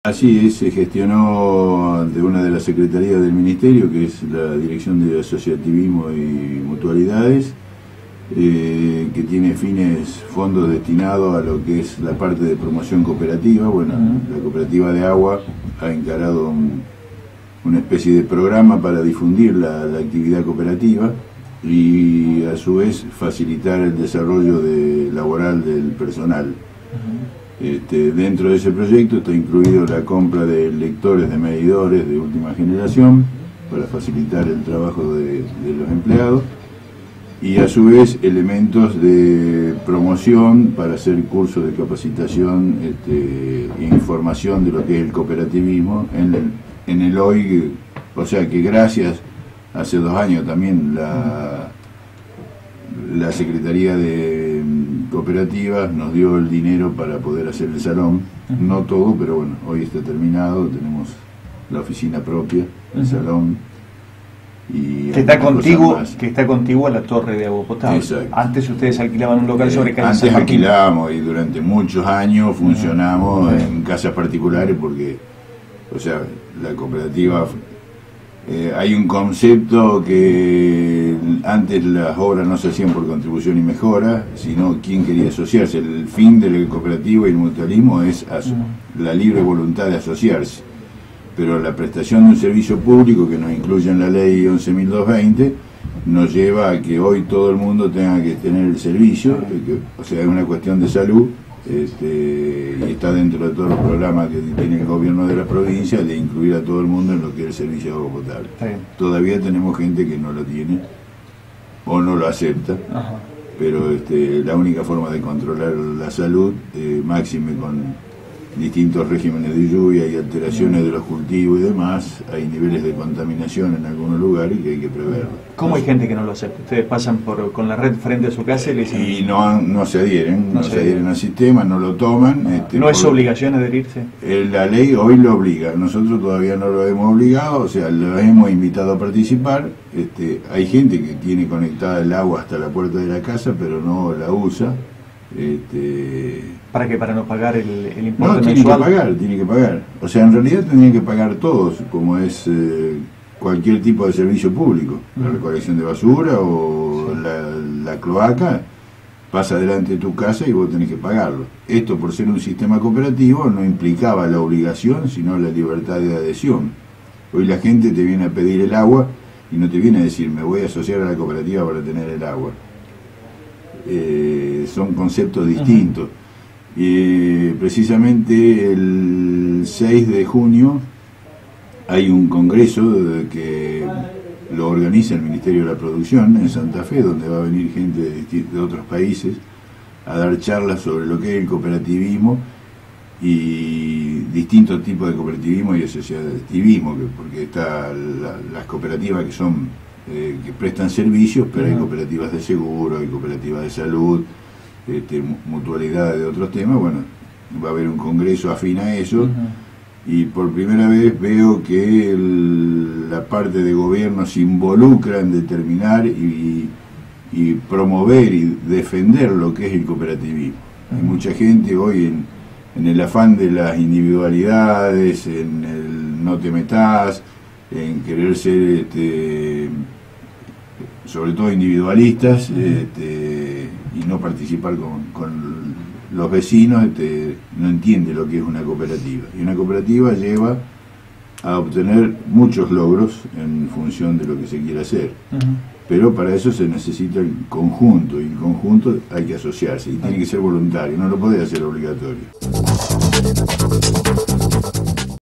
Así es, se gestionó de una de las secretarías del Ministerio, que es la Dirección de Asociativismo y Mutualidades, que tiene fondos destinados a lo que es la parte de promoción cooperativa. Bueno, la cooperativa de agua ha encarado una especie de programa para difundir la actividad cooperativa y a su vez facilitar el desarrollo laboral del personal. Dentro de ese proyecto está incluido la compra de lectores de medidores de última generación para facilitar el trabajo de los empleados, y a su vez elementos de promoción para hacer cursos de capacitación e información de lo que es el cooperativismo en el hoy. O sea que gracias, hace 2 años también la Secretaría de Cooperativas nos dio el dinero para poder hacer el salón. No todo, pero bueno, hoy está terminado, tenemos la oficina propia, el salón. Y que está contiguo a la torre de agua potable. Exacto. Antes ustedes alquilaban un local sobre calle Antes alquilábamos, y durante muchos años funcionamos en casas particulares porque, o sea, la cooperativa... hay un concepto que antes las obras no se hacían por contribución y mejora, sino quién quería asociarse. El fin del cooperativo y el mutualismo es la libre voluntad de asociarse. Pero la prestación de un servicio público que nos incluye en la ley 11.220 nos lleva a que hoy todo el mundo tenga que tener el servicio, o sea, es una cuestión de salud. Y está dentro de todos los programas que tiene el gobierno de la provincia de incluir a todo el mundo en lo que es el servicio de agua potable. Todavía tenemos gente que no lo tiene o no lo acepta. Pero la única forma de controlar la salud, máxime con distintos regímenes de lluvia y alteraciones de los cultivos y demás, hay niveles de contaminación en algunos lugares que hay que preverlo. ¿Cómo hay gente que no lo acepta? Ustedes pasan con la red frente a su casa y le dicen... Y no se adhieren, no se adhieren al sistema, no lo toman. ¿No es obligación adherirse? La ley hoy lo obliga, nosotros todavía no lo hemos obligado, o sea, lo hemos invitado a participar. Hay gente que tiene conectada el agua hasta la puerta de la casa, pero no la usa. ¿Para qué? ¿Para no pagar el importe mensual? No, tiene que pagar. O sea, en realidad tendrían que pagar todos, como es cualquier tipo de servicio público. La recolección de basura o la cloaca pasa delante de tu casa y vos tenés que pagarlo. Esto, por ser un sistema cooperativo, no implicaba la obligación, sino la libertad de adhesión. Hoy la gente te viene a pedir el agua y no te viene a decir, me voy a asociar a la cooperativa para tener el agua. Son conceptos distintos. Precisamente el 6 de junio hay un congreso que lo organiza el Ministerio de la Producción en Santa Fe, donde va a venir gente de otros países a dar charlas sobre lo que es el cooperativismo y distintos tipos de cooperativismo y asociativismo, porque está las cooperativas que son que prestan servicios, pero hay cooperativas de seguro, hay cooperativas de salud, mutualidades de otros temas. Bueno, va a haber un congreso afín a eso, y por primera vez veo que la parte de gobierno se involucra en determinar y promover y defender lo que es el cooperativismo. Hay mucha gente hoy en el afán de las individualidades, en el no te metas, en querer ser sobre todo individualistas, y no participar con los vecinos, no entiende lo que es una cooperativa. Y una cooperativa lleva a obtener muchos logros en función de lo que se quiere hacer. Pero para eso se necesita el conjunto, y el conjunto hay que asociarse, y tiene que ser voluntario, no lo puede hacer obligatorio.